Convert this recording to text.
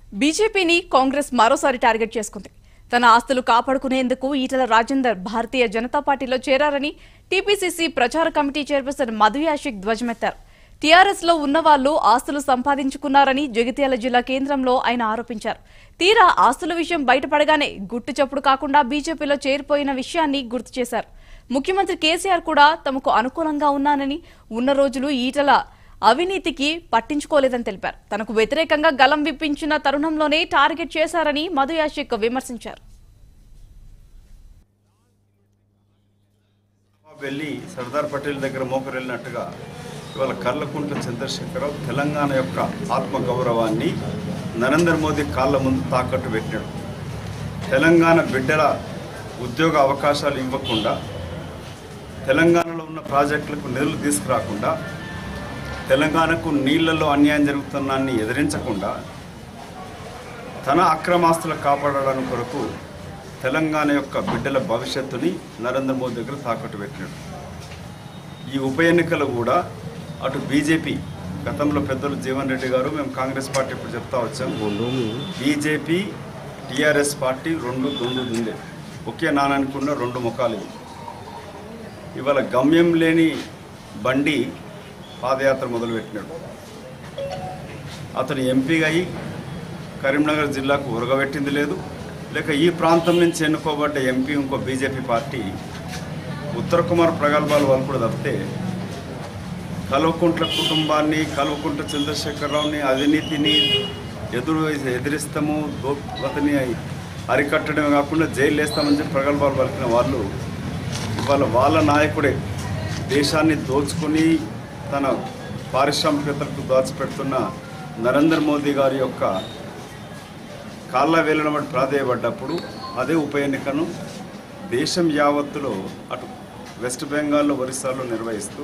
బీజేపీని కాంగ్రెస్ మరోసారి టార్గెట్ చేసుకుంది. తన ఆస్తులు కాపాడుకునేందుకు ఈటల రాజేందర్ భారతీయ జనతా పార్టీలో చేరారని టీపీసీసీ ప్రచార కమిటీ చైర్పర్సన్ మధు యాషిక్ ధ్వజమెత్తారు. టీఆర్ఎస్ లో ఉన్నవాళ్లు ఆస్తులు సంపాదించుకున్నారని జగిత్యాల జిల్లా కేంద్రంలో ఆయన ఆరోపించారు. తీరా ఆస్తుల విషయం బయటపడగానే గుట్టు చప్పుడు కాకుండా బీజేపీలో చేరిపోయిన విషయాన్ని గుర్తు చేశారు. ముఖ్యమంత్రి కేసీఆర్ కూడా తమకు అనుకూలంగా ఉన్నానని, ఉన్న రోజులు ఈటల అవినీతికి పట్టించుకోలేదని తెలిపారు. తనకు వ్యతిరేకంగా గలం విప్పించిన తరుణంలోనే టార్గెట్ చేశారని మధు యాషిక్ విమర్శించారు. వెళ్ళి సర్దార్ పటేల్ దగ్గర మోకరెళ్ళినట్టుగా ఇవాళ కల్వకుంట్ల చంద్రశేఖరరావు తెలంగాణ యొక్క ఆత్మగౌరవాన్ని నరేంద్ర మోదీ కాళ్ళ ముందు తాకట్టు పెట్టాడు. తెలంగాణ బిడ్డల ఉద్యోగ అవకాశాలు ఇవ్వకుండా, తెలంగాణలో ఉన్న ప్రాజెక్టులకు నిధులు తీసుకురాకుండా, తెలంగాణకు నీళ్లలో అన్యాయం జరుగుతున్నాన్ని ఎదిరించకుండా, తన అక్రమాస్తులు కాపాడడానికి కొరకు తెలంగాణ యొక్క బిడ్డల భవిష్యత్తుని నరేంద్ర మోదీ దగ్గర తాకట్టు పెట్టాడు. ఈ ఉప ఎన్నికలు కూడా అటు బీజేపీ, గతంలో పెద్దలు జీవన్ రెడ్డి గారు, మేము కాంగ్రెస్ పార్టీ ఇప్పుడు చెప్తా వచ్చాం, బీజేపీ టీఆర్ఎస్ పార్టీ రెండు దుండే ఒకే నాననుకున్న రెండు ముఖాలు. ఇవాళ గమ్యం లేని బండి పాదయాత్ర మొదలుపెట్టినాడు. అతను ఎంపీగా అయి కరీంనగర్ జిల్లాకు ఉరగబెట్టింది లేదు, లేక ఈ ప్రాంతం నుంచి ఎన్నుకోబడ్డ ఎంపీ ఇంకో బీజేపీ పార్టీ ఉత్తర కుమార్ ప్రగల్భాలు వాళ్ళు కూడా తప్పితే కల్వకుంట్ల కుటుంబాన్ని, కల్వకుంట్ల చంద్రశేఖరరావుని, అవినీతిని ఎదిరిస్తాము, అతని అరికట్టడమే కాకుండా జైలు వేస్తామని చెప్పి ప్రగల్భాలు పలికిన వాళ్ళు ఇవాళ వాళ్ళ నాయకుడే దేశాన్ని దోచుకుని తన పారిశ్రామికతలకు దాచిపెడుతున్న నరేంద్ర మోదీ గారి యొక్క కాళ్ళ వేలన బట్టి ప్రాధేయపడ్డప్పుడు అదే ఉప ఎన్నికను దేశం యావత్తులో అటు వెస్ట్ బెంగాల్లో, ఒరిస్సాలో నిర్వహిస్తూ